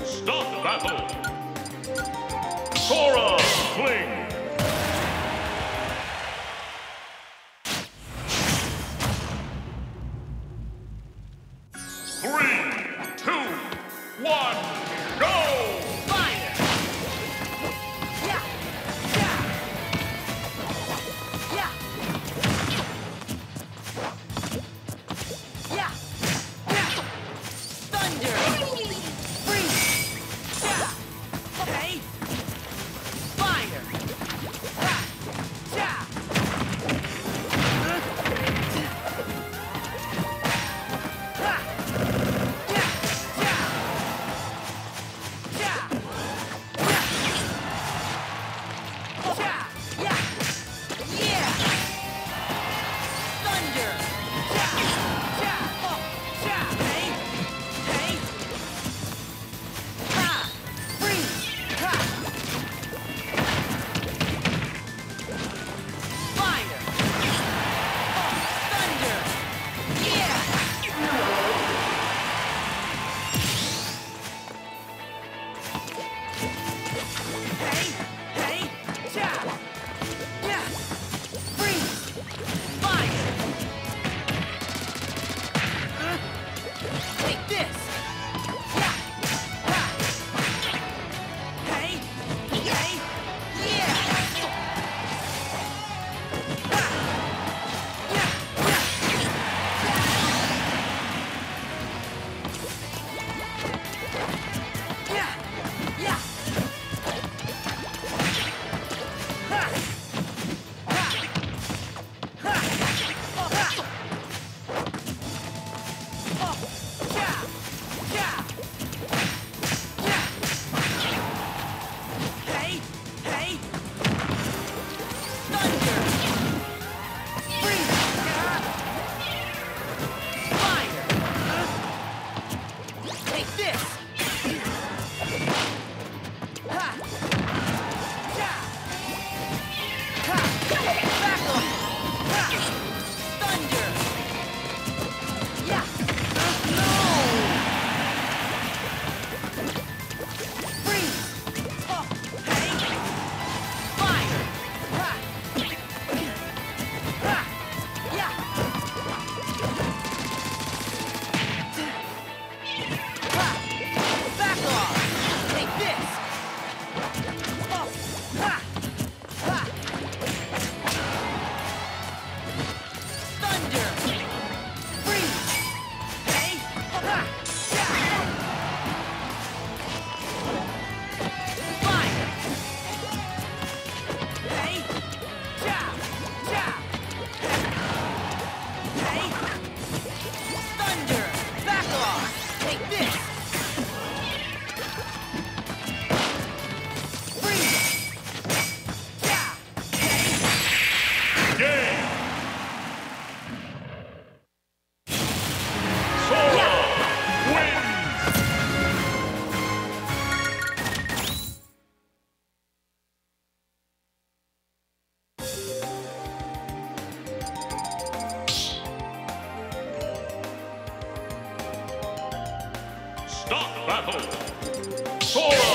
Stop battle! Sora, fling! 3, 2, 1, go! Fire! Yeah! Yeah! Yeah! Yeah! Yeah! Thunder! Freeze! Yeah! Hey! Fire! Ha! Yeah! Ha! Take this! Yeah! Ha! Hey! Hey! Yeah! Ha! Yeah! Yeah! Yeah! Ha! Ha! Ha! Oh, ha! Oh! Yeah! Yeah! Yeah! Hey! Hey! Thunder! Freeze! Fire! Take this! Ha! Yeah! Ha! Back off! Ha! Thunder! Yeah! No! Freeze! Oh! Hey! Fire! Ha! Ha! Yeah! Ha! Back off! Take this! Oh! Ha! Ha! Thunder! Freeze! Hey! Ha! Yeah! Fire! Hey! Ja! Ja! Hey! Thunder! Back off! Take this! Freeze! Ja! Hey! Game! Sora wins! Stop battle! Sora